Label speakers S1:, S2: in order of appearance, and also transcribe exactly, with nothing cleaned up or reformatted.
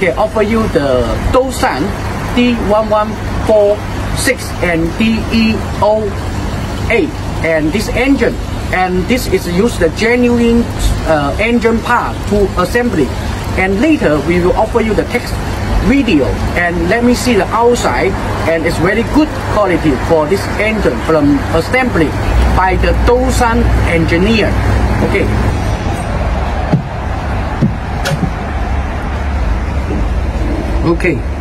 S1: okay, offer you the Doosan D one one four six and D E zero eight, and this engine, and this is used the genuine uh, engine part to assembly. And later we will offer you the text video, and let me see the outside, and it's very good quality for this engine from assembly by the Doosan engineer. Okay. Okay.